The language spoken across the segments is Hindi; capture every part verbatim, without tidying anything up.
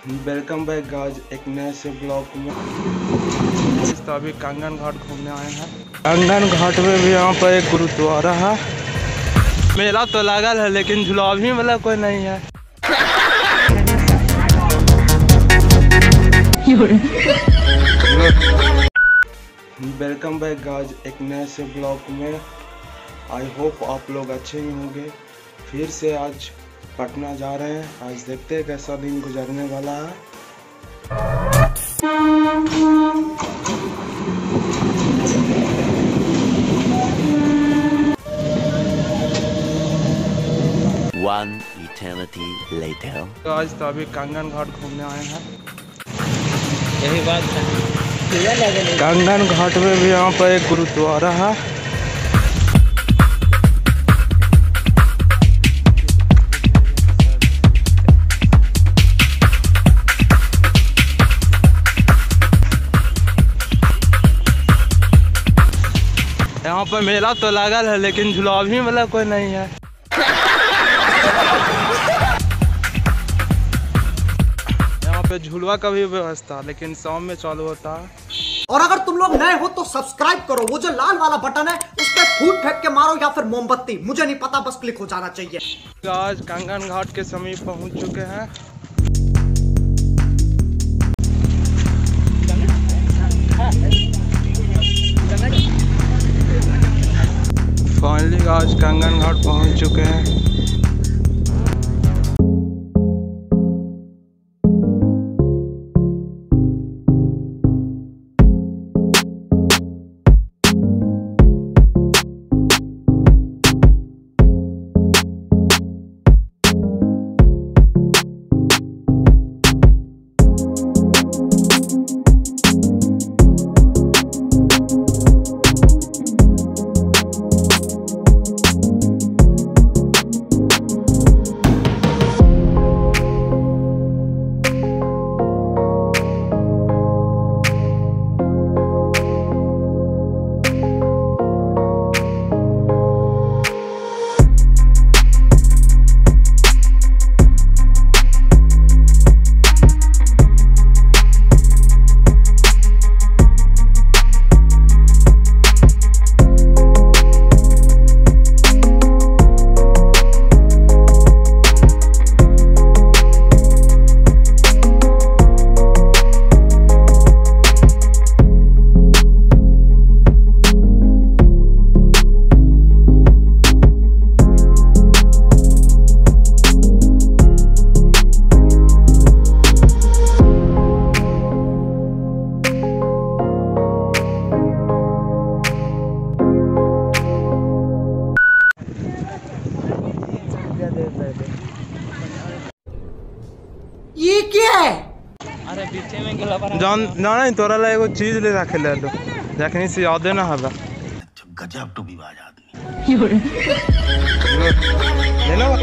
वेलकम बैक गाइस एक नए से ब्लॉग में। तो अभी कंगन घाट घूमने आए हैं। कंगन घाट में भी यहाँ पर एक गुरुद्वारा है। मेला तो लागल है लेकिन झुलावी वाला कोई नहीं है। वेलकम बैक गाइस एक नए से ब्लॉग में। आई होप आप लोग अच्छे ही होंगे। फिर से आज पटना जा रहे हैं। आज देखते हैं कैसा दिन गुजरने वाला है। One eternity later. तो आज तो अभी कंगन घाट घूमने आए हैं। यही बात है। कंगन घाट में भी यहाँ पर एक गुरुद्वारा है। यहाँ पर मेला तो लागल है लेकिन झुलावी वाला कोई नहीं है। यहाँ पे झुलवा का भी व्यवस्था लेकिन शाम में चालू होता है। और अगर तुम लोग नए हो तो सब्सक्राइब करो। वो जो लाल वाला बटन है उस पर फूट फेंक के मारो या फिर मोमबत्ती, मुझे नहीं पता, बस क्लिक हो जाना चाहिए। आज कंगन घाट के समीप पहुंच चुके हैं। फाइनली आज कंगन घाट पहुंच चुके हैं। ये क्या है? अरे पीछे में गला पर जान ना नहीं तोरा ला एगो चीज ले रखे ले लो देखनी से याद ना हवा। गजब टू भी बाज आदमी। ले लो।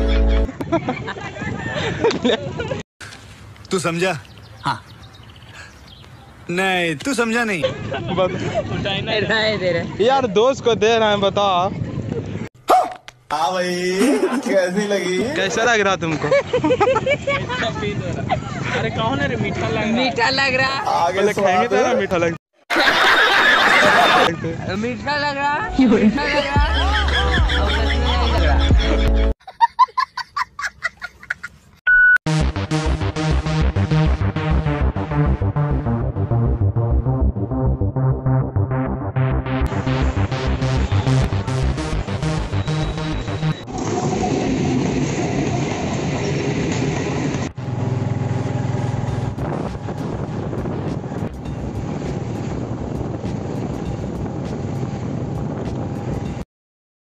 तू समझा? हाँ। नहीं तू समझा नहीं। दे रहे यार दोस्त को दे रहा है, बता। हाँ भाई कैसी लगी? कैसा लग रहा तुमको? अरे कौन है रे? मीठा लग रहा मीठा लग रहा पहले खाएंगे तो ना मीठा लग मीठा लग रहा मीठा लग रहा